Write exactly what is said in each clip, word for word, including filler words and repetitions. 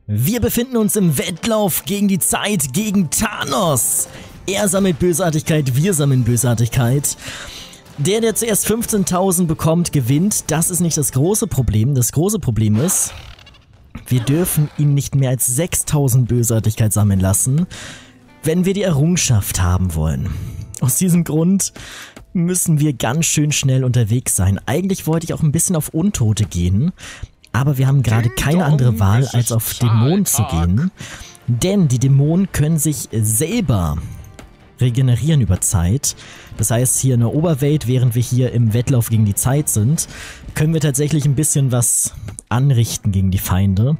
Wir befinden uns im Wettlauf gegen die Zeit, gegen Thanos. Er sammelt Bösartigkeit, wir sammeln Bösartigkeit. Der, der zuerst fünfzehntausend bekommt, gewinnt. Das ist nicht das große Problem. Das große Problem ist, wir dürfen ihn nicht mehr als sechstausend Bösartigkeit sammeln lassen, wenn wir die Errungenschaft haben wollen. Aus diesem Grund müssen wir ganz schön schnell unterwegs sein. Eigentlich wollte ich auch ein bisschen auf Untote gehen, aber wir haben gerade keine andere Wahl, als auf Dämonen zu gehen. Denn die Dämonen können sich selber regenerieren über Zeit. Das heißt, hier in der Oberwelt, während wir hier im Wettlauf gegen die Zeit sind, können wir tatsächlich ein bisschen was anrichten gegen die Feinde.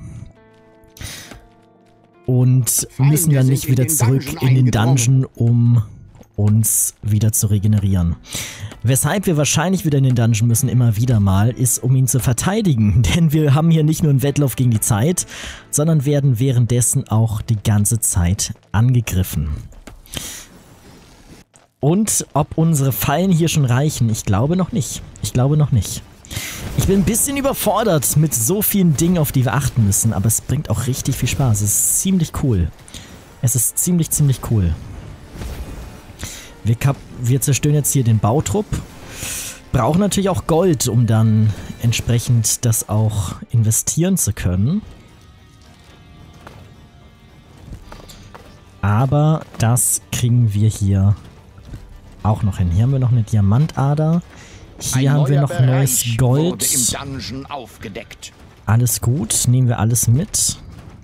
Und müssen dann nicht wieder zurück in den Dungeon, um uns wieder zu regenerieren. Weshalb wir wahrscheinlich wieder in den Dungeon müssen, immer wieder mal, ist, um ihn zu verteidigen. Denn wir haben hier nicht nur einen Wettlauf gegen die Zeit, sondern werden währenddessen auch die ganze Zeit angegriffen. Und ob unsere Fallen hier schon reichen? Ich glaube noch nicht. Ich glaube noch nicht. Ich bin ein bisschen überfordert mit so vielen Dingen, auf die wir achten müssen, aber es bringt auch richtig viel Spaß. Es ist ziemlich cool. Es ist ziemlich, ziemlich cool. Wir, wir zerstören jetzt hier den Bautrupp. Brauchen natürlich auch Gold, um dann entsprechend das auch investieren zu können. Aber das kriegen wir hier auch noch hin. Hier haben wir noch eine Diamantader. Hier haben wir noch neues Gold. Alles gut, nehmen wir alles mit.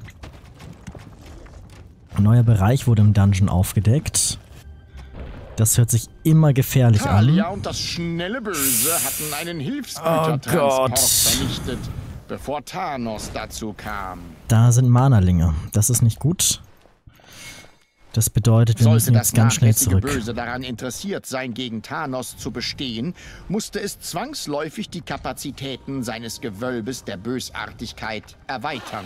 Ein neuer Bereich wurde im Dungeon aufgedeckt. Das hört sich immer gefährlich an. Thalia und das schnelle Böse hatten einen Hilfsgütertransport vernichtet, bevor Thanos dazu kam. Da sind Mana-Linge. Das ist nicht gut. Das bedeutet, wir müssen jetzt ganz schnell zurück. Sollte das Böse daran interessiert sein, gegen Thanos zu bestehen, musste es zwangsläufig die Kapazitäten seines Gewölbes der Bösartigkeit erweitern.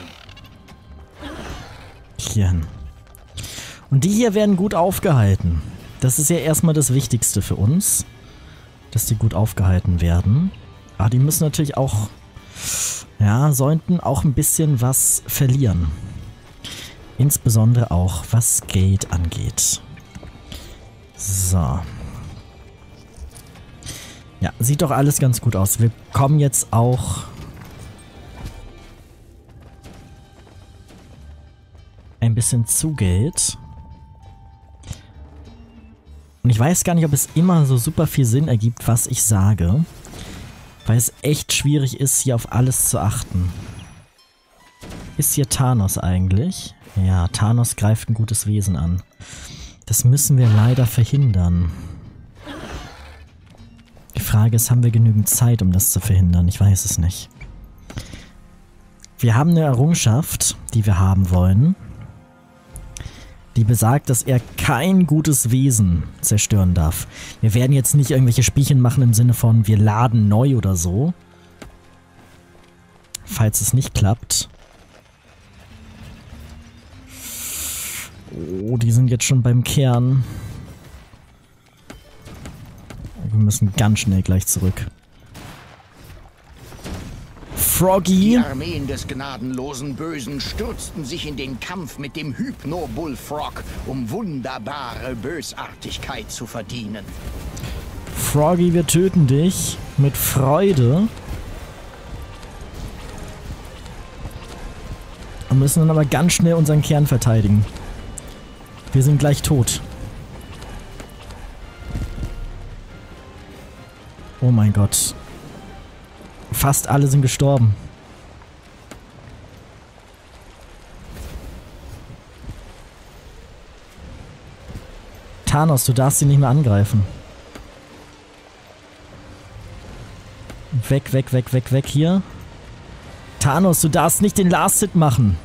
Hierhin. Und die hier werden gut aufgehalten. Das ist ja erstmal das Wichtigste für uns, dass die gut aufgehalten werden. Aber die müssen natürlich auch, ja, sollten auch ein bisschen was verlieren. Insbesondere auch, was Geld angeht. So. Ja, sieht doch alles ganz gut aus. Wir kommen jetzt auch ein bisschen zu Geld. Und ich weiß gar nicht, ob es immer so super viel Sinn ergibt, was ich sage. Weil es echt schwierig ist, hier auf alles zu achten. Ist hier Thanos eigentlich? Ja, Thanos greift ein gutes Wesen an. Das müssen wir leider verhindern. Die Frage ist, haben wir genügend Zeit, um das zu verhindern? Ich weiß es nicht. Wir haben eine Errungenschaft, die wir haben wollen. Die besagt, dass er kein gutes Wesen zerstören darf. Wir werden jetzt nicht irgendwelche Spielchen machen im Sinne von, wir laden neu oder so. Falls es nicht klappt. Oh, die sind jetzt schon beim Kern. Wir müssen ganz schnell gleich zurück. Froggy. Die Armeen des gnadenlosen Bösen stürzten sich in den Kampf mit dem Hypno-Bullfrog, um wunderbare Bösartigkeit zu verdienen. Froggy, wir töten dich mit Freude. Wir müssen dann aber ganz schnell unseren Kern verteidigen. Wir sind gleich tot. Oh mein Gott. Fast alle sind gestorben. Thanos, du darfst ihn nicht mehr angreifen. Weg, weg, weg, weg, weg hier. Thanos, du darfst nicht den Last-Hit machen.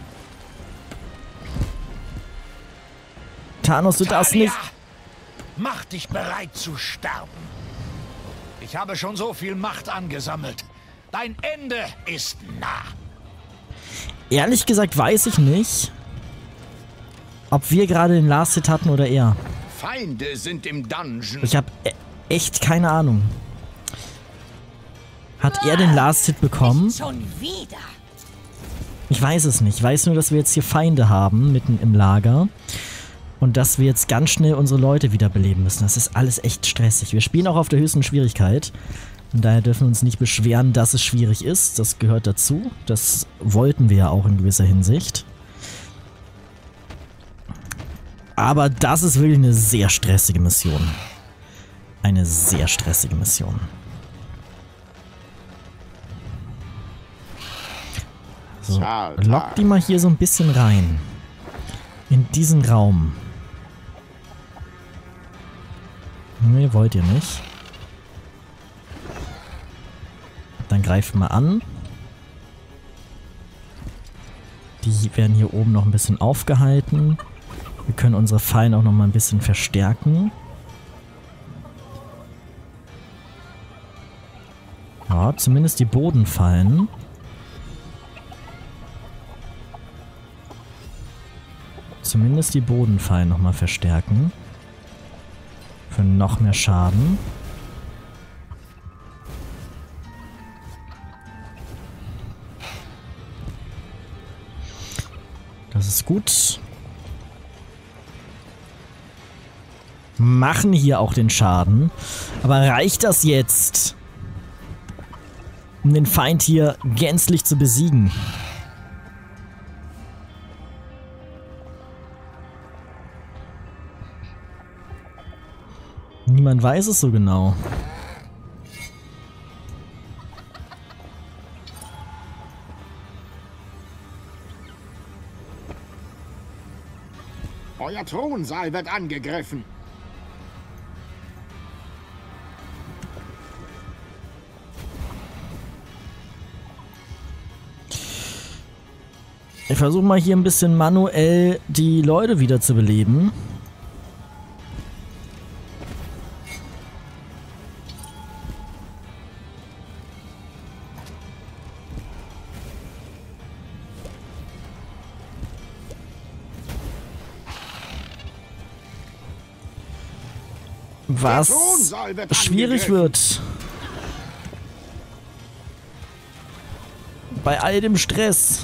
Thanos, du darfst nicht... Mach dich bereit zu sterben. Ich habe schon so viel Macht angesammelt. Dein Ende ist nah. Ehrlich gesagt weiß ich nicht, ob wir gerade den Last-Hit hatten oder er. Feinde sind im Dungeon. Ich habe e echt keine Ahnung. Hat er den Last-Hit bekommen? Nicht schon wieder. Ich weiß es nicht. Ich weiß nur, dass wir jetzt hier Feinde haben, mitten im Lager. Und dass wir jetzt ganz schnell unsere Leute wiederbeleben müssen. Das ist alles echt stressig. Wir spielen auch auf der höchsten Schwierigkeit. Und daher dürfen wir uns nicht beschweren, dass es schwierig ist. Das gehört dazu. Das wollten wir ja auch in gewisser Hinsicht. Aber das ist wirklich eine sehr stressige Mission. Eine sehr stressige Mission. So, lock die mal hier so ein bisschen rein. In diesen Raum. Nee, wollt ihr nicht. Dann greift mal an. Die werden hier oben noch ein bisschen aufgehalten. Wir können unsere Fallen auch noch mal ein bisschen verstärken. Ja, zumindest die Bodenfallen. Zumindest die Bodenfallen noch mal verstärken. Für noch mehr Schaden. Das ist gut. Machen hier auch den Schaden. Aber reicht das jetzt? Um den Feind hier gänzlich zu besiegen? Niemand weiß es so genau. Euer Thronsaal wird angegriffen. Ich versuche mal hier ein bisschen manuell die Leute wieder zu beleben. Was schwierig wird. Bei all dem Stress.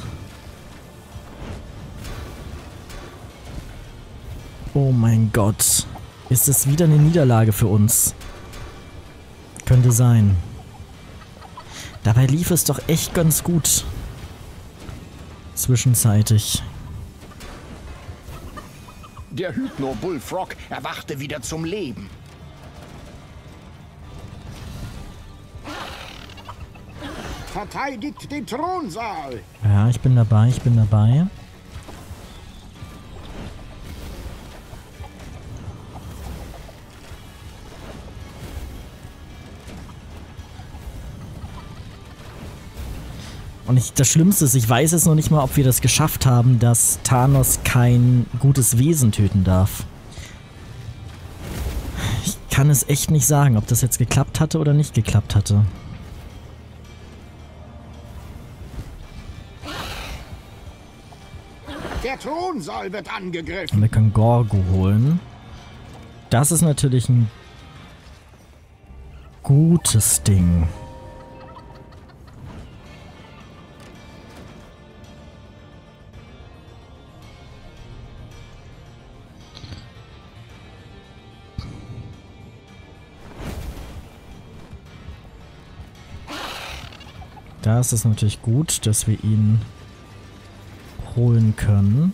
Oh mein Gott. Ist es wieder eine Niederlage für uns? Könnte sein. Dabei lief es doch echt ganz gut. Zwischenzeitlich. Der Hypno-Bullfrog erwachte wieder zum Leben. Verteidigt den Thronsaal! Ja, ich bin dabei, ich bin dabei. Und ich, das Schlimmste ist, ich weiß jetzt noch nicht mal, ob wir das geschafft haben, dass Thanos kein gutes Wesen töten darf. Ich kann es echt nicht sagen, ob das jetzt geklappt hatte oder nicht geklappt hatte. Der Thronsaal wird angegriffen. Und wir können Gorgo holen. Das ist natürlich ein gutes Ding. Da ist es natürlich gut, dass wir ihn holen können.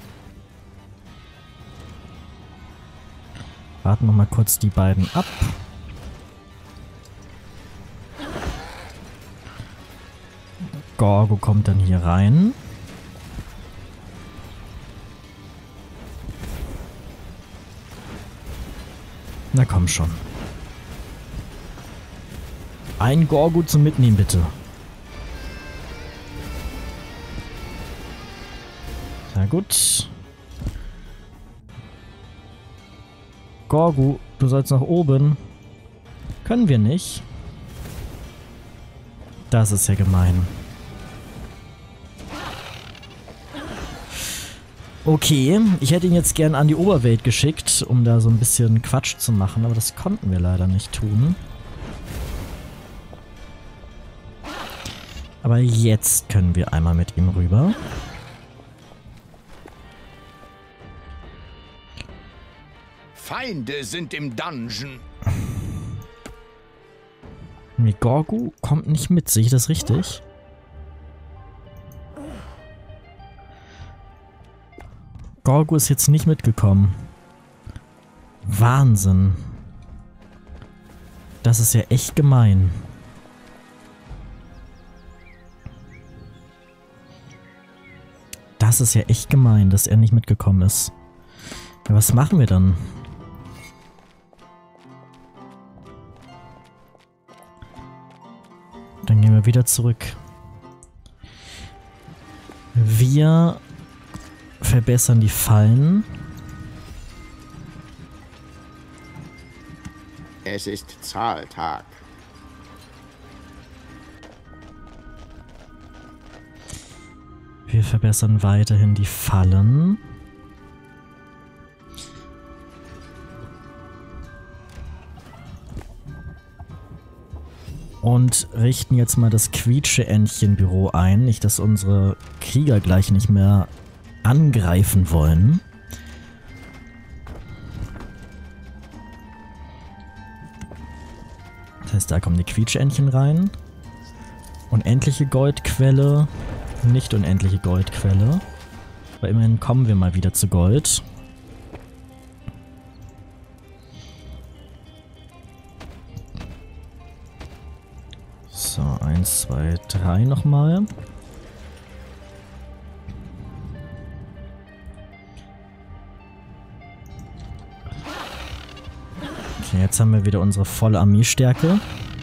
Warten wir mal kurz die beiden ab. Gorgo kommt dann hier rein. Na komm schon. Ein Gorgo zum Mitnehmen, bitte. Na gut. Gorgo, du sollst nach oben. Können wir nicht. Das ist ja gemein. Okay, ich hätte ihn jetzt gern an die Oberwelt geschickt, um da so ein bisschen Quatsch zu machen, aber das konnten wir leider nicht tun. Aber jetzt können wir einmal mit ihm rüber. Feinde sind im Dungeon. Nee, Gorgu kommt nicht mit. Sehe ich das richtig? Gorgu ist jetzt nicht mitgekommen. Wahnsinn. Das ist ja echt gemein. Das ist ja echt gemein, dass er nicht mitgekommen ist. Ja, was machen wir dann? Dann gehen wir wieder zurück. Wir verbessern die Fallen. Es ist Zahltag. Wir verbessern weiterhin die Fallen. Und richten jetzt mal das Quietsche-Entchen-Büro ein. Nicht, dass unsere Krieger gleich nicht mehr angreifen wollen. Das heißt, da kommen die Quietsche-Entchen rein. Unendliche Goldquelle. Nicht unendliche Goldquelle. Aber immerhin kommen wir mal wieder zu Gold. So, eins, zwei, drei nochmal. Okay, jetzt haben wir wieder unsere volle Armeestärke.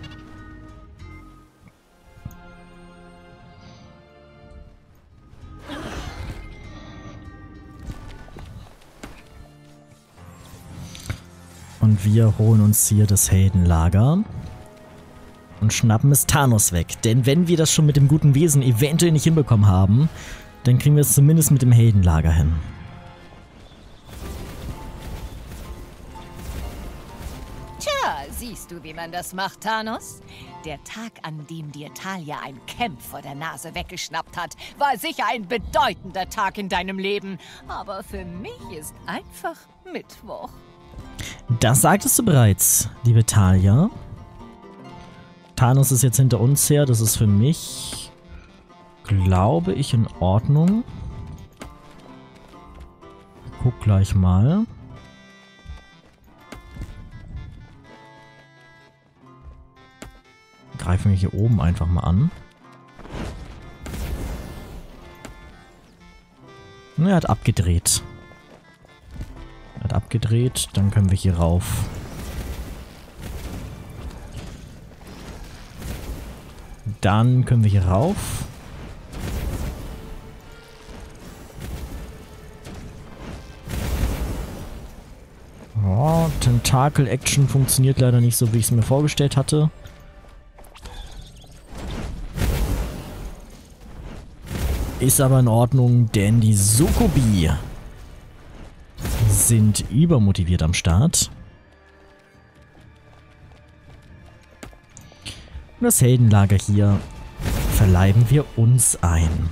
Und wir holen uns hier das Heldenlager und schnappen es Thanos weg. Denn wenn wir das schon mit dem guten Wesen eventuell nicht hinbekommen haben, dann kriegen wir es zumindest mit dem Heldenlager hin. Tja, siehst du, wie man das macht, Thanos? Der Tag, an dem dir Talia ein Camp vor der Nase weggeschnappt hat, war sicher ein bedeutender Tag in deinem Leben. Aber für mich ist einfach Mittwoch. Das sagtest du bereits, liebe Talia. Thanos ist jetzt hinter uns her. Das ist für mich, glaube ich, in Ordnung. Guck gleich mal. Greifen wir hier oben einfach mal an. Er hat abgedreht. Er hat abgedreht, dann können wir hier rauf. Dann können wir hier rauf. Oh, Tentakel-Action funktioniert leider nicht so, wie ich es mir vorgestellt hatte. Ist aber in Ordnung, denn die Sukubi sind übermotiviert am Start. Und das Heldenlager hier verleiben wir uns ein.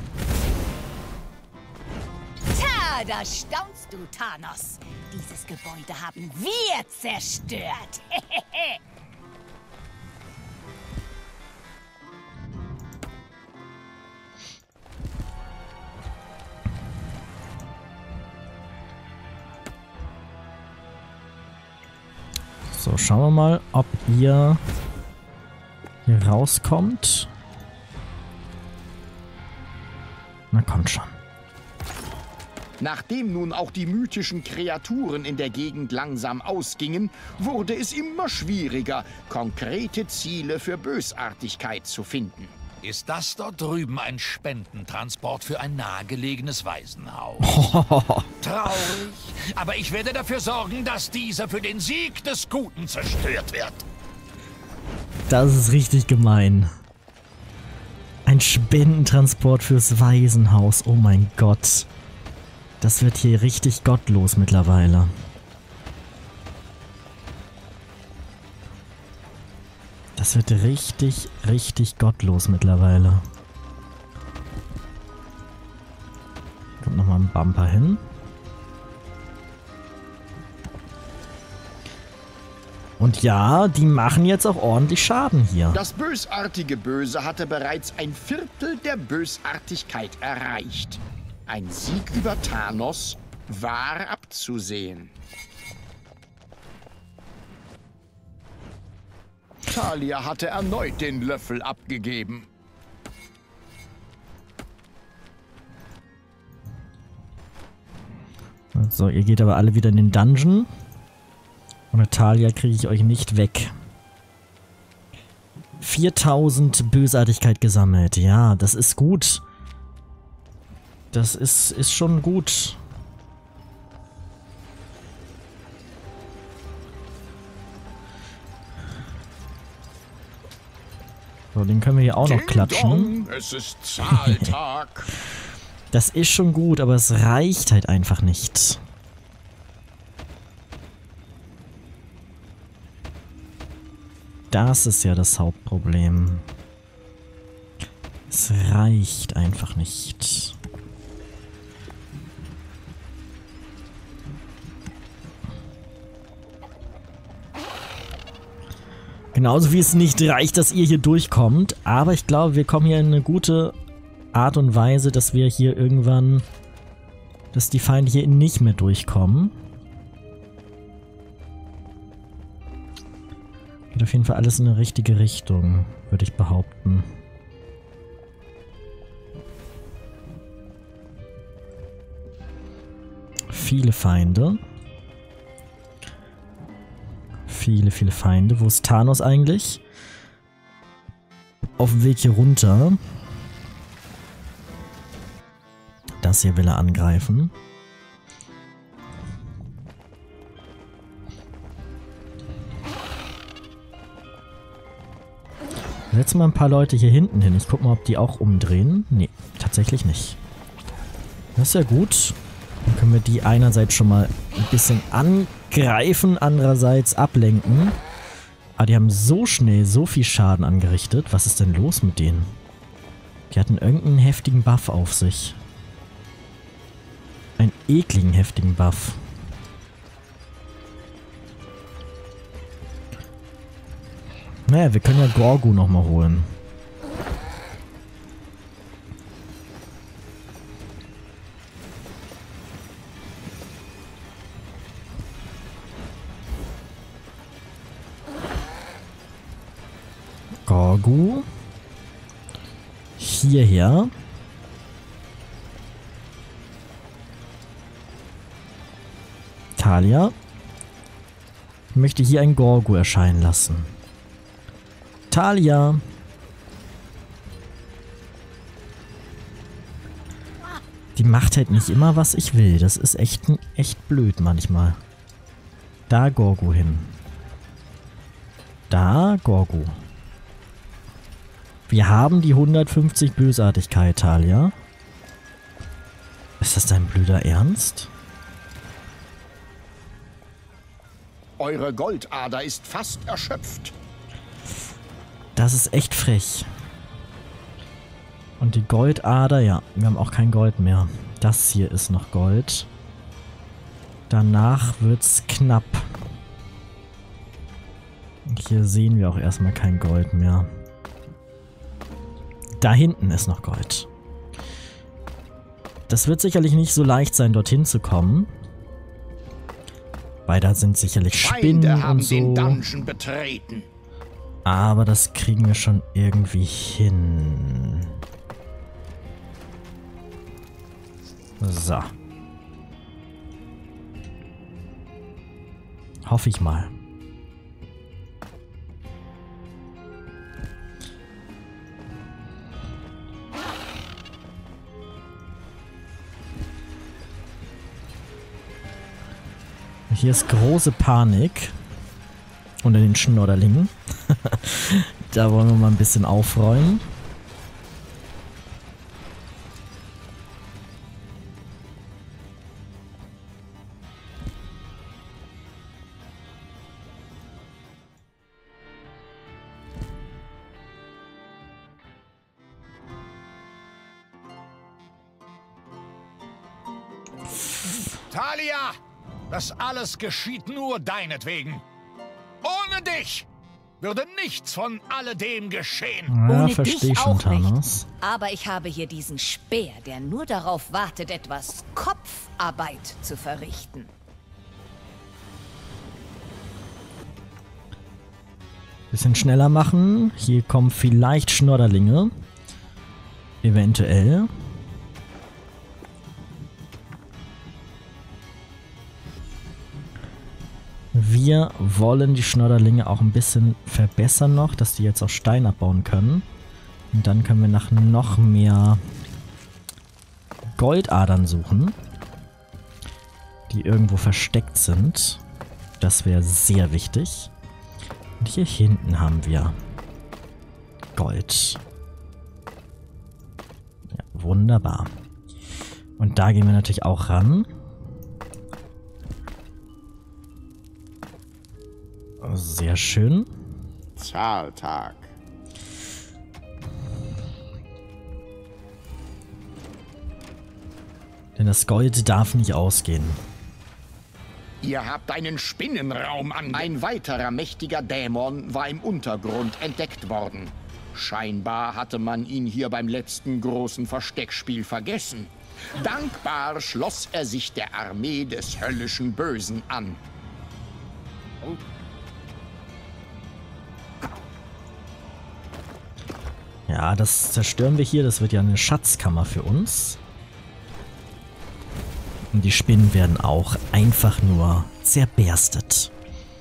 Tja, da staunst du, Thanos. Dieses Gebäude haben wir zerstört. So, schauen wir mal, ob ihr hier rauskommt. Na, kommt schon. Nachdem nun auch die mythischen Kreaturen in der Gegend langsam ausgingen, wurde es immer schwieriger, konkrete Ziele für Bösartigkeit zu finden. Ist das dort drüben ein Spendentransport für ein nahegelegenes Waisenhaus? Traurig, aber ich werde dafür sorgen, dass dieser für den Sieg des Guten zerstört wird. Das ist richtig gemein. Ein Spendentransport fürs Waisenhaus. Oh mein Gott. Das wird hier richtig gottlos mittlerweile. Das wird richtig, richtig gottlos mittlerweile. einen Bumper hin. Und ja, die machen jetzt auch ordentlich Schaden hier. Das bösartige Böse hatte bereits ein Viertel der Bösartigkeit erreicht. Ein Sieg über Thanos war abzusehen. Thalia hatte erneut den Löffel abgegeben. So, ihr geht aber alle wieder in den Dungeon. Und Thalia kriege ich euch nicht weg. viertausend Bösartigkeit gesammelt. Ja, das ist gut. Das ist, ist schon gut. So, den können wir hier auch noch klatschen. Es ist Zahltag. Das ist schon gut, aber es reicht halt einfach nicht. Das ist ja das Hauptproblem. Es reicht einfach nicht. Genauso wie es nicht reicht, dass ihr hier durchkommt. Aber ich glaube, wir kommen hier in eine gute Art und Weise, dass wir hier irgendwann, dass die Feinde hier nicht mehr durchkommen. Geht auf jeden Fall alles in eine richtige Richtung, würde ich behaupten. Viele Feinde. Viele, viele Feinde. Wo ist Thanos eigentlich? Auf dem Weg hier runter. Das hier will er angreifen. Setzen wir ein paar Leute hier hinten hin. Ich guck mal, ob die auch umdrehen. Nee, tatsächlich nicht. Das ist ja gut. Dann können wir die einerseits schon mal ein bisschen angreifen, andererseits ablenken. Aber die haben so schnell so viel Schaden angerichtet. Was ist denn los mit denen? Die hatten irgendeinen heftigen Buff auf sich. Einen ekligen, heftigen Buff. Naja, wir können ja Gorgu nochmal holen. Gorgu. Hierher. Thalia. Ich möchte hier einen Gorgu erscheinen lassen. Thalia. Die macht halt nicht immer, was ich will. Das ist echt, echt blöd manchmal. Da Gorgu hin. Da Gorgu. Wir haben die hundertfünfzig Bösartigkeit, Thalia. Ist das dein blöder Ernst? Eure Goldader ist fast erschöpft. Das ist echt frech. Und die Goldader, ja, wir haben auch kein Gold mehr. Das hier ist noch Gold. Danach wird's knapp. Und hier sehen wir auch erstmal kein Gold mehr. Da hinten ist noch Gold. Das wird sicherlich nicht so leicht sein, dorthin zu kommen. Weil da sind sicherlich Spinnen Feinde haben und so. den Dungeon betreten. Aber das kriegen wir schon irgendwie hin. So. Hoffe ich mal. Hier ist große Panik unter den Schnodderlingen. Da wollen wir mal ein bisschen aufräumen. Thalia, das alles geschieht nur deinetwegen. Ohne dich würde nichts von alledem geschehen. Ja, Ohne verstehe dich schon, auch nicht. Thanos. Aber ich habe hier diesen Speer, der nur darauf wartet, etwas Kopfarbeit zu verrichten. Bisschen schneller machen. Hier kommen vielleicht Schnodderlinge. Eventuell. Wir wollen die Schnodderlinge auch ein bisschen verbessern noch, dass die jetzt auch Stein abbauen können. Und dann können wir nach noch mehr Goldadern suchen, die irgendwo versteckt sind. Das wäre sehr wichtig. Und hier hinten haben wir Gold. Ja, wunderbar. Und da gehen wir natürlich auch ran. Sehr schön. Zahltag. Denn das Gold darf nicht ausgehen. Ihr habt einen Spinnenraum an. Ein weiterer mächtiger Dämon war im Untergrund entdeckt worden. Scheinbar hatte man ihn hier beim letzten großen Versteckspiel vergessen. Dankbar schloss er sich der Armee des höllischen Bösen an. Ja, das zerstören wir hier. Das wird ja eine Schatzkammer für uns. Und die Spinnen werden auch einfach nur zerberstet.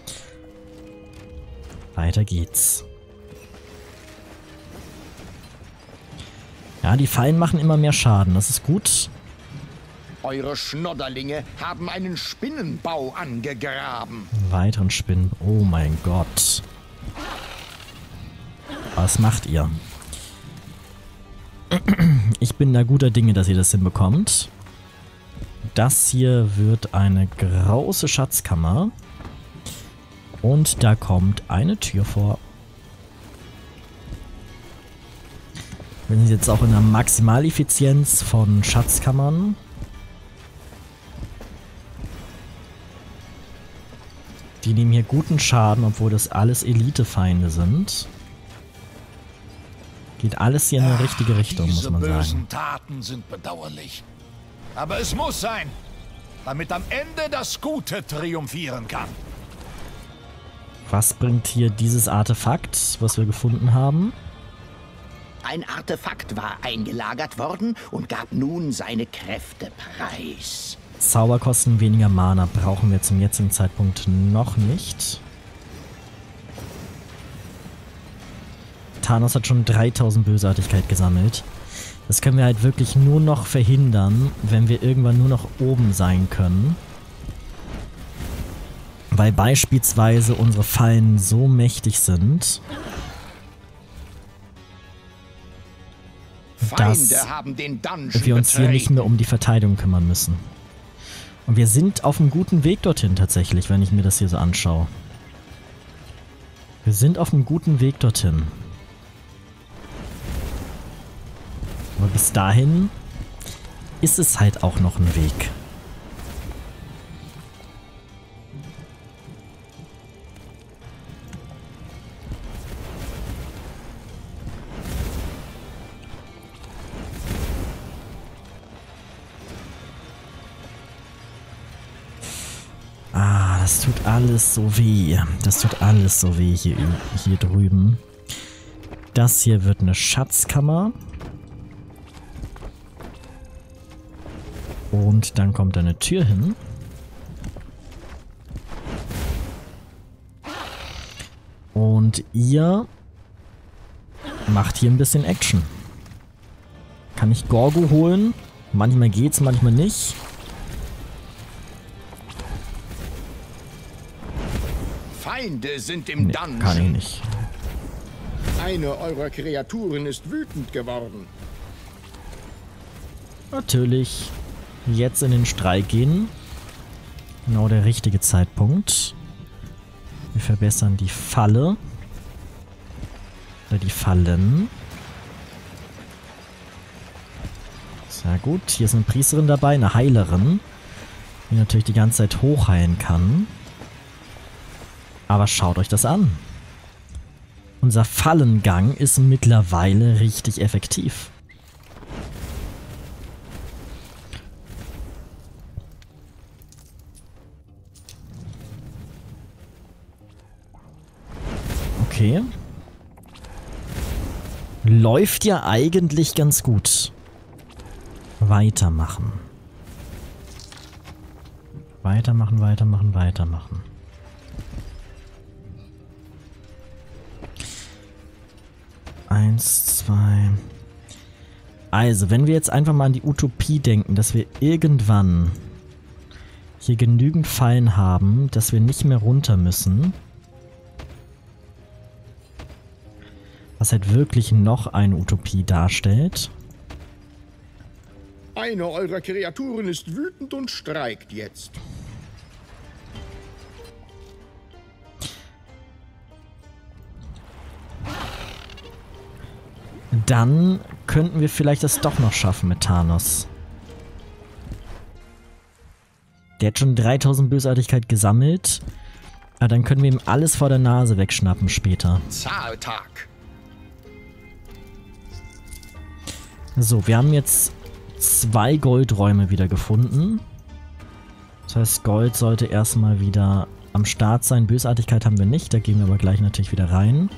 Weiter geht's. Ja, die Fallen machen immer mehr Schaden. Das ist gut. Eure Schnodderlinge haben einen Spinnenbau angegraben. Weiteren Spinnen. Oh mein Gott. Was macht ihr? Ich bin da guter Dinge, dass ihr das hinbekommt. Das hier wird eine große Schatzkammer. Und da kommt eine Tür vor. Wir sind jetzt auch in der Maximaleffizienz von Schatzkammern. Die nehmen hier guten Schaden, obwohl das alles Elitefeinde sind. Geht alles hier in die richtige Richtung, muss man sagen. Diese bösen Taten sind bedauerlich. Aber es muss sein, damit am Ende das Gute triumphieren kann. Was bringt hier dieses Artefakt, was wir gefunden haben? Ein Artefakt war eingelagert worden und gab nun seine Kräfte preis. Zauber kosten weniger Mana, brauchen wir zum jetzigen Zeitpunkt noch nicht. Thanos hat schon dreitausend Bösartigkeit gesammelt. Das können wir halt wirklich nur noch verhindern, wenn wir irgendwann nur noch oben sein können. Weil beispielsweise unsere Fallen so mächtig sind, dass Feinde haben den Dungeon wir uns hier nicht mehr um die Verteidigung kümmern müssen. Und wir sind auf einem guten Weg dorthin tatsächlich, wenn ich mir das hier so anschaue. Wir sind auf einem guten Weg dorthin. Aber bis dahin ist es halt auch noch ein Weg. Ah, das tut alles so weh. Das tut alles so weh hier, hier drüben. Das hier wird eine Schatzkammer. Und dann kommt da eine Tür hin. Und ihr macht hier ein bisschen Action. Kann ich Gorgo holen? Manchmal geht's, manchmal nicht. Feinde sind im Nee, Dungeon. kann ich nicht. Eine eurer Kreaturen ist wütend geworden. Natürlich. Jetzt in den Streik gehen. Genau der richtige Zeitpunkt. Wir verbessern die Falle. Oder die Fallen. Sehr gut. Hier ist eine Priesterin dabei, eine Heilerin. die natürlich die ganze Zeit hochheilen kann. Aber schaut euch das an. Unser Fallengang ist mittlerweile richtig effektiv. Okay. Läuft ja eigentlich ganz gut. Weitermachen. Weitermachen, weitermachen, weitermachen. Eins, zwei. Also, wenn wir jetzt einfach mal an die Utopie denken, dass wir irgendwann hier genügend Fallen haben, dass wir nicht mehr runter müssen. Was halt wirklich noch eine Utopie darstellt. Eine eurer Kreaturen ist wütend und streikt jetzt. Dann könnten wir vielleicht das doch noch schaffen mit Thanos. Der hat schon dreitausend Bösartigkeit gesammelt. Aber dann können wir ihm alles vor der Nase wegschnappen später. Zahltag. So, wir haben jetzt zwei Goldräume wieder gefunden. Das heißt, Gold sollte erstmal wieder am Start sein. Bösartigkeit haben wir nicht, da gehen wir aber gleich natürlich wieder rein.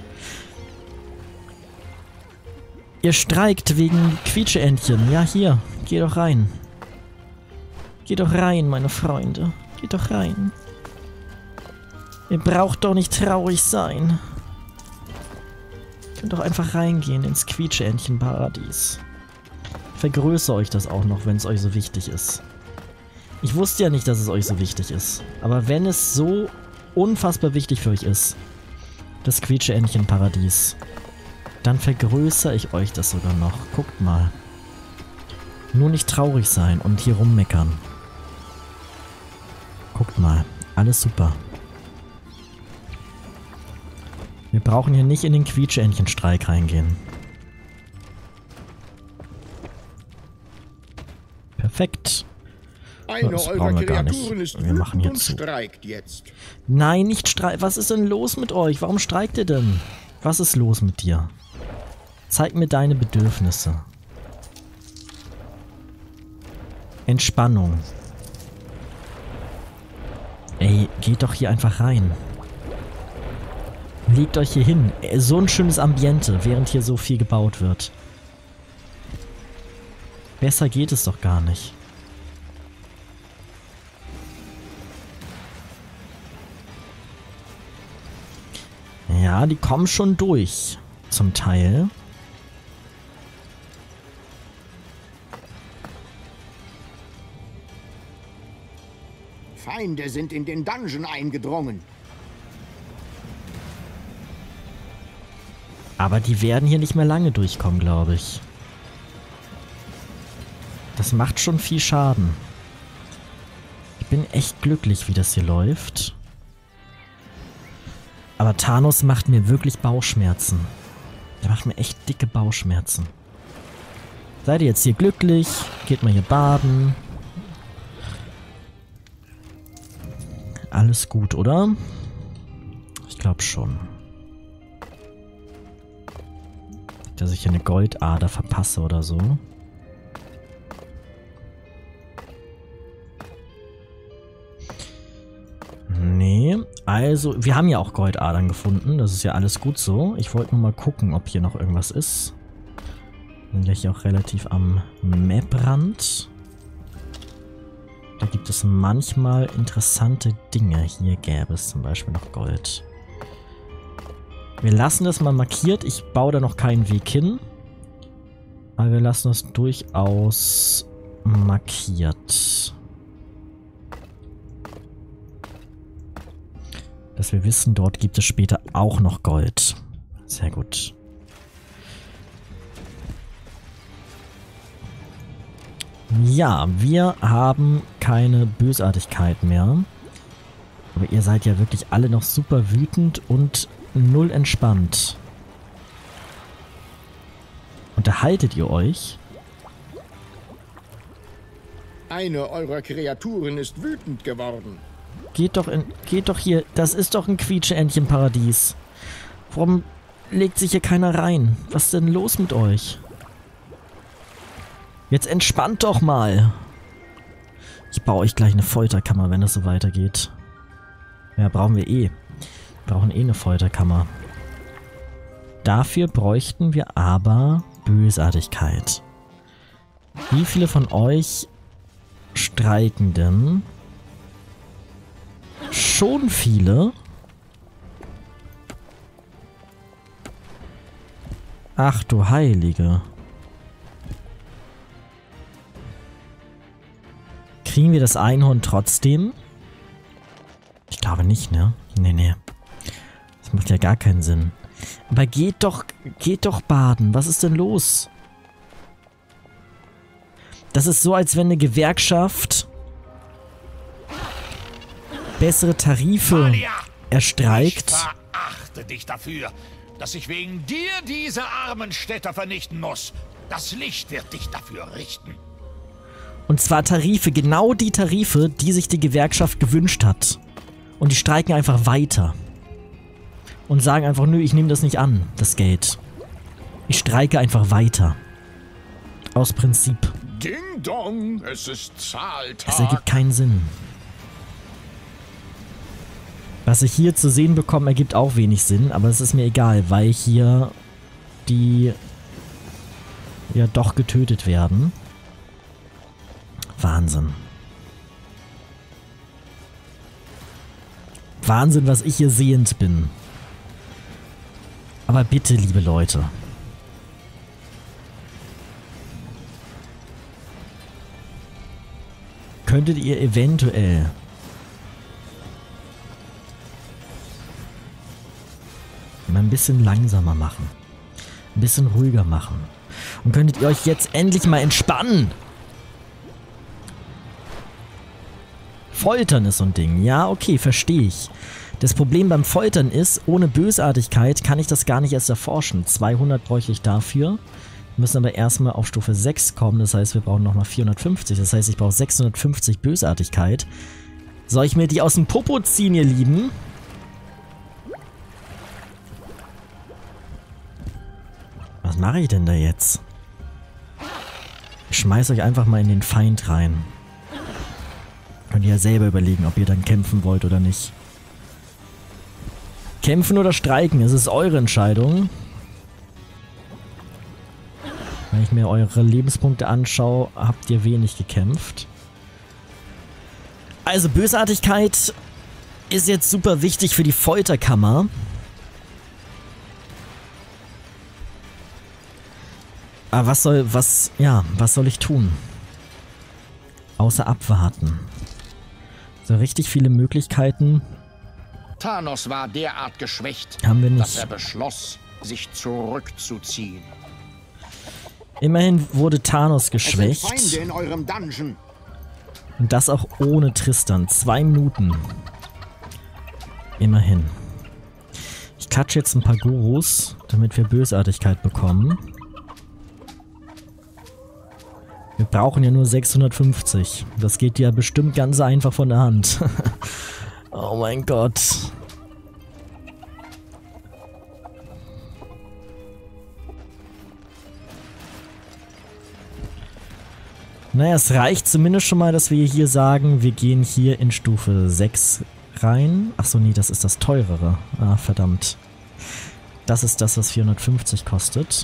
Ihr streikt wegen Quietscheentchen. Ja, hier, geh doch rein. Geh doch rein, meine Freunde. Geh doch rein. Ihr braucht doch nicht traurig sein. Ihr könnt doch einfach reingehen ins Quietscheentchen-Paradies. Vergrößere euch das auch noch, wenn es euch so wichtig ist. Ich wusste ja nicht, dass es euch so wichtig ist. Aber wenn es so unfassbar wichtig für euch ist, das Quietscheentchen-Paradies, dann vergrößere ich euch das sogar noch. Guckt mal. Nur nicht traurig sein und hier rummeckern. Guckt mal. Alles super. Wir brauchen hier nicht in den Quietscheentchen-Streik reingehen. Perfekt. Eine Das eurer brauchen wir gar nicht. Kreaturen ist Wir machen hier wütend zu. und streikt jetzt. Nein, nicht streiken. Was ist denn los mit euch? Warum streikt ihr denn? Was ist los mit dir? Zeig mir deine Bedürfnisse. Entspannung. Ey, geht doch hier einfach rein. Legt euch hier hin. So ein schönes Ambiente, während hier so viel gebaut wird. Besser geht es doch gar nicht. Ja, die kommen schon durch. Zum Teil. Feinde sind in den Dungeon eingedrungen. Aber die werden hier nicht mehr lange durchkommen, glaube ich. Das macht schon viel Schaden. Ich bin echt glücklich, wie das hier läuft. Aber Thanos macht mir wirklich Bauchschmerzen. Der macht mir echt dicke Bauchschmerzen. Seid ihr jetzt hier glücklich? Geht mal hier baden. Alles gut, oder? Ich glaube schon. Dass ich hier eine Goldader verpasse oder so. Nee, also, wir haben ja auch Goldadern gefunden. Das ist ja alles gut so. Ich wollte nur mal gucken, ob hier noch irgendwas ist. Wir sind ja hier auch relativ am Maprand. Da gibt es manchmal interessante Dinge. Hier gäbe es zum Beispiel noch Gold. Wir lassen das mal markiert. Ich baue da noch keinen Weg hin. Aber wir lassen das durchaus markiert. Dass wir wissen, dort gibt es später auch noch Gold. Sehr gut. Ja, wir haben keine Bösartigkeit mehr. Aber ihr seid ja wirklich alle noch super wütend und null entspannt. Unterhaltet ihr euch? Eine eurer Kreaturen ist wütend geworden. Geht doch in, geht doch hier, das ist doch ein Quietscheentchen-Paradies. Warum legt sich hier keiner rein? Was ist denn los mit euch? Jetzt entspannt doch mal. Ich baue euch gleich eine Folterkammer, wenn das so weitergeht. Ja, brauchen wir eh. Wir brauchen eh eine Folterkammer. Dafür bräuchten wir aber Bösartigkeit. Wie viele von euch streiken denn? Schon viele. Ach du Heilige. Kriegen wir das Einhorn trotzdem? Ich glaube nicht, ne? Nee, nee. Das macht ja gar keinen Sinn. Aber geht doch, geht doch baden. Was ist denn los? Das ist so, als wenn eine Gewerkschaft bessere Tarife Malia, erstreikt. Ich verachte dich dafür, dass ich wegen dir diese armen Städter vernichten muss. Das Licht wird dich dafür richten. Und zwar Tarife, genau die Tarife, die sich die Gewerkschaft gewünscht hat. Und die streiken einfach weiter. Und sagen einfach, nö, ich nehme das nicht an, das Geld. Ich streike einfach weiter. Aus Prinzip. Ding dong, es ist Zahltag. Es ergibt keinen Sinn. Was ich hier zu sehen bekomme, ergibt auch wenig Sinn, aber es ist mir egal, weil hier die ja doch getötet werden. Wahnsinn. Wahnsinn, was ich hier sehend bin. Aber bitte, liebe Leute. Könntet ihr eventuell mal ein bisschen langsamer machen. Ein bisschen ruhiger machen. Und könntet ihr euch jetzt endlich mal entspannen? Foltern ist so ein Ding. Ja, okay, verstehe ich. Das Problem beim Foltern ist, ohne Bösartigkeit kann ich das gar nicht erst erforschen. zweihundert bräuchte ich dafür. Wir müssen aber erstmal auf Stufe sechs kommen. Das heißt, wir brauchen nochmal vierhundertfünfzig. Das heißt, ich brauche sechshundertfünfzig Bösartigkeit. Soll ich mir die aus dem Popo ziehen, ihr Lieben? Was mache ich denn da jetzt? Ich schmeiß euch einfach mal in den Feind rein. Könnt ihr ja selber überlegen, ob ihr dann kämpfen wollt oder nicht. Kämpfen oder streiken, es ist eure Entscheidung. Wenn ich mir eure Lebenspunkte anschaue, habt ihr wenig gekämpft. Also Bösartigkeit ist jetzt super wichtig für die Folterkammer. Aber was soll, was, ja, was soll ich tun? Außer abwarten. So richtig viele Möglichkeiten Thanos war derart geschwächt, haben wir dass nicht. er beschloss, sich zurückzuziehen. Immerhin wurde Thanos Es sind geschwächt. Feinde in eurem Dungeon. Und das auch ohne Tristan. Zwei Minuten. Immerhin. Ich klatsche jetzt ein paar Gurus, damit wir Bösartigkeit bekommen. Wir brauchen ja nur sechshundertfünfzig. Das geht ja bestimmt ganz einfach von der Hand. Oh mein Gott. Naja, es reicht zumindest schon mal, dass wir hier sagen, wir gehen hier in Stufe sechs rein. Achso, nee, das ist das teurere. Ah, verdammt. Das ist das, was vierhundertfünfzig kostet.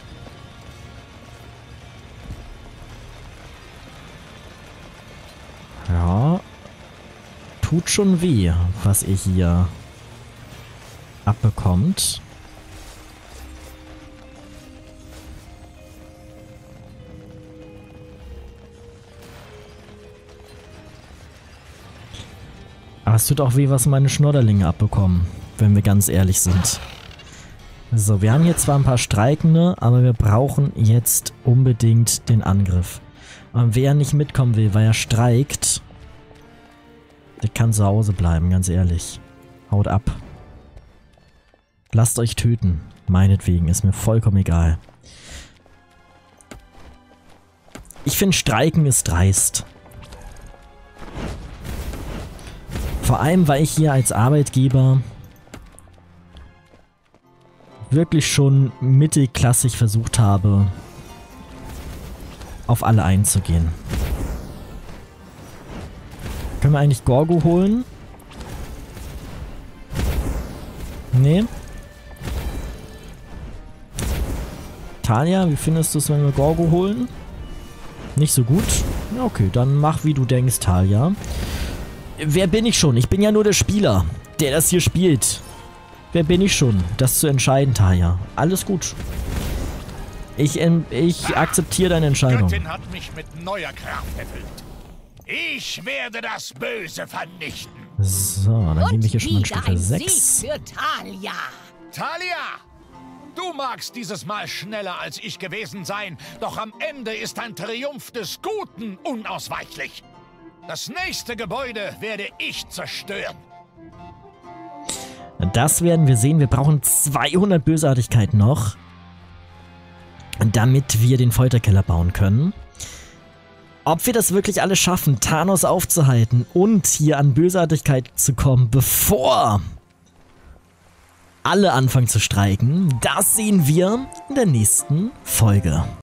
Ja. Tut schon weh, was ihr hier abbekommt. Aber es tut auch weh, was meine Schnodderlinge abbekommen, wenn wir ganz ehrlich sind. So, wir haben hier zwar ein paar Streikende, aber wir brauchen jetzt unbedingt den Angriff. Und wer nicht mitkommen will, weil er streikt, der kann zu Hause bleiben, ganz ehrlich. Haut ab. Lasst euch töten. Meinetwegen, ist mir vollkommen egal. Ich finde, Streiken ist dreist. Vor allem, weil ich hier als Arbeitgeber wirklich schon mittelklassig versucht habe, auf alle einzugehen. Können wir eigentlich Gorgo holen? Nee. Talia, wie findest du es, wenn wir Gorgo holen? Nicht so gut? Ja, okay, dann mach wie du denkst, Talia. Wer bin ich schon? Ich bin ja nur der Spieler, der das hier spielt. Wer bin ich schon, das zu entscheiden, Talia? Alles gut. Ich, ähm, ich akzeptiere deine Entscheidung. Göttin hat mich mit neuer Kraft erfüllt. Ich werde das Böse vernichten. So, dann gehen wir hier schon mal in Stufe sechs. Sieg für Talia. Talia! Du magst dieses Mal schneller als ich gewesen sein, doch am Ende ist ein Triumph des Guten unausweichlich. Das nächste Gebäude werde ich zerstören. Das werden wir sehen. Wir brauchen zweihundert Bösartigkeit noch, damit wir den Folterkeller bauen können. Ob wir das wirklich alles schaffen, Thanos aufzuhalten und hier an Bösartigkeit zu kommen, bevor alle anfangen zu streiken, das sehen wir in der nächsten Folge.